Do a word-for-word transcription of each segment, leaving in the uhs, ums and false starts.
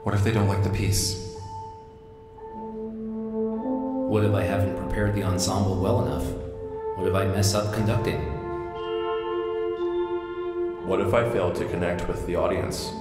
What if they don't like the piece? What if I haven't prepared the ensemble well enough? What if I mess up conducting? What if I fail to connect with the audience?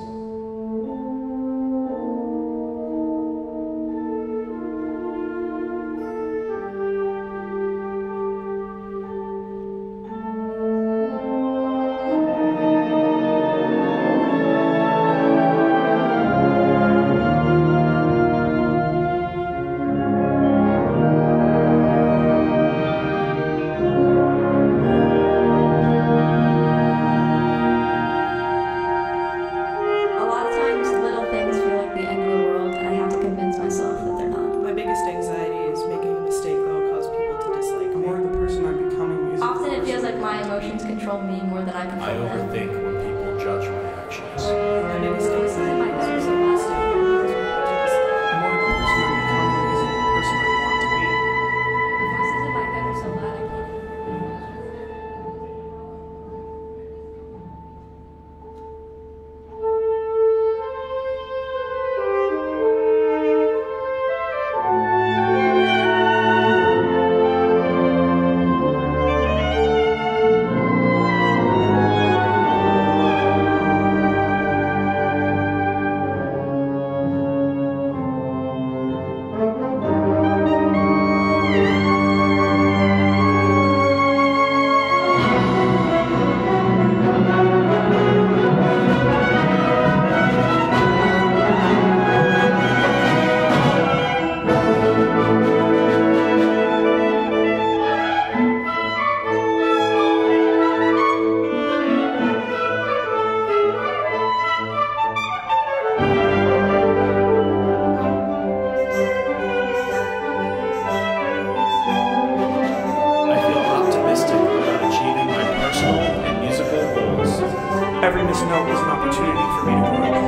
Every missed note was an opportunity for me to grow.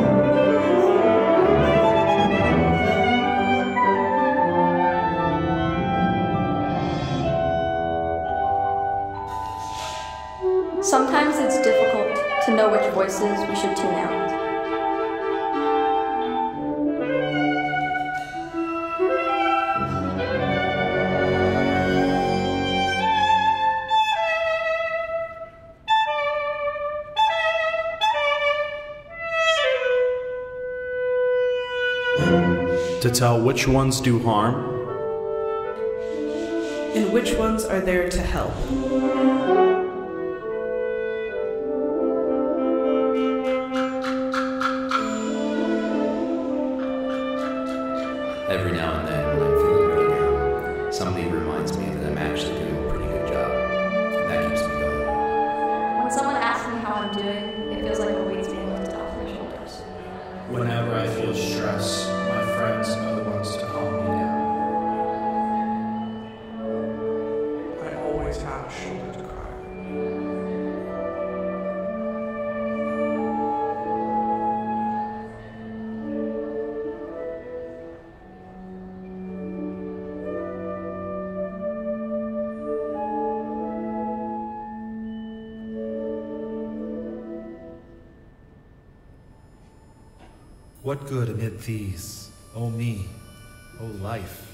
Sometimes it's difficult to know which voices we should tune out. To tell which ones do harm, and which ones are there to help. Every now and then, when I'm feeling really down, somebody reminds me that I'm actually doing a pretty good job. And that keeps me going. When someone asks me how I'm doing, it feels like a weight's being lifted off my shoulders. whenever I feel stress, my friends are the ones to calm me down. I always have a shoulder to cry. What good amid these, O me, O life?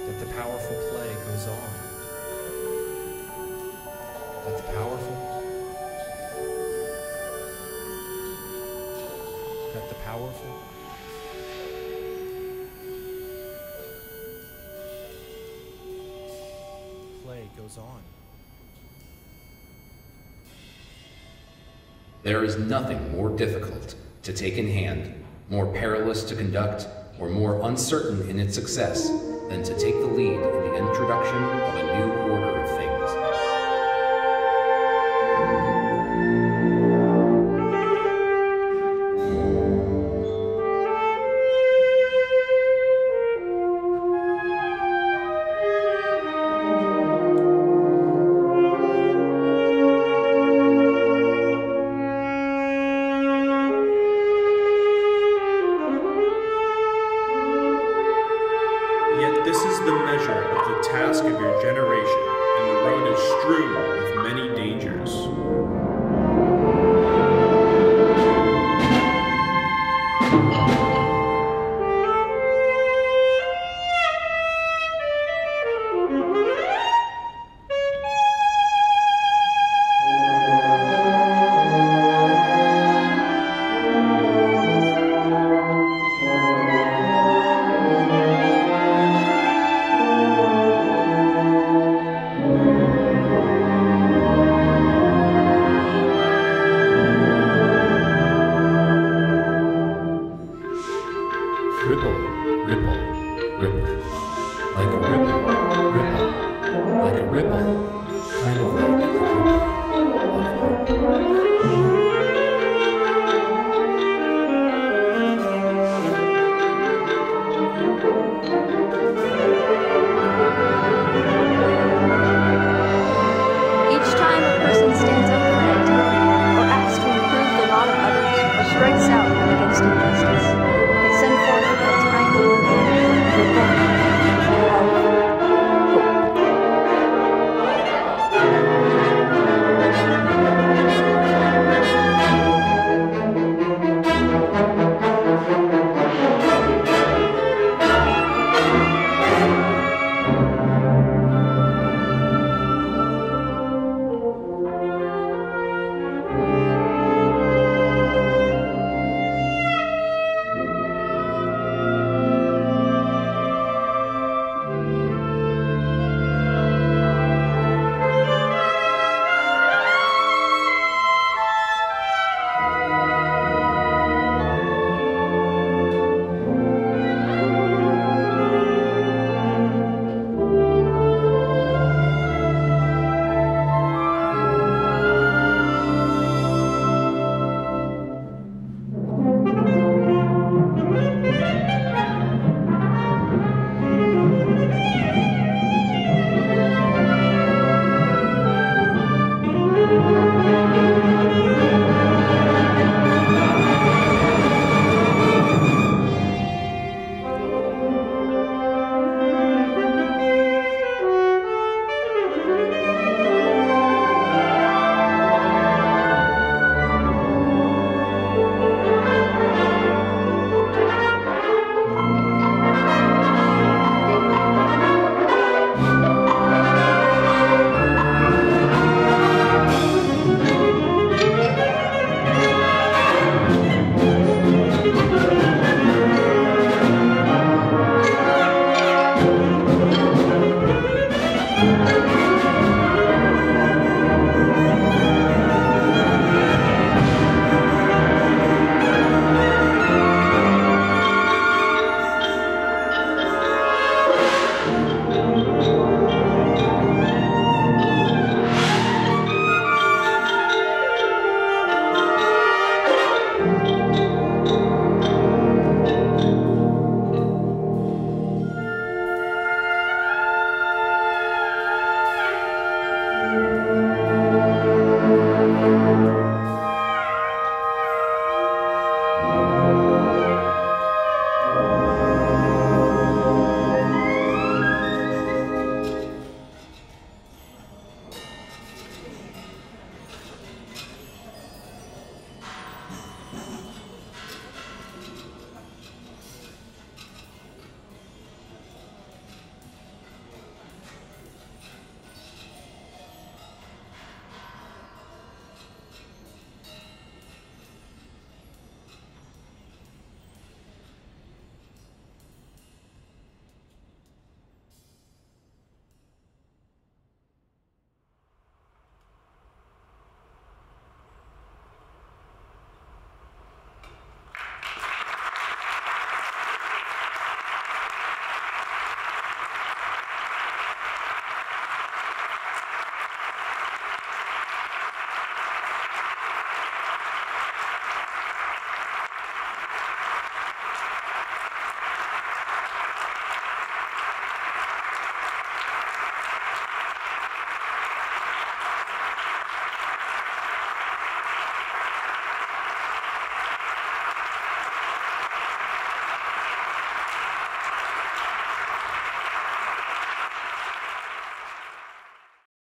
that the powerful play goes on, that the powerful, that the powerful, play goes on. There is nothing more difficult to take in hand, more perilous to conduct, or more uncertain in its success than to take the lead in the introduction of a new order of things. Yet this is the measure of the task of your generation, and the road is strewn with many dangers. Ripple, ripple, ripple. Like a ripple, ripple. Like a ripple. Kind of like a ripple of hope.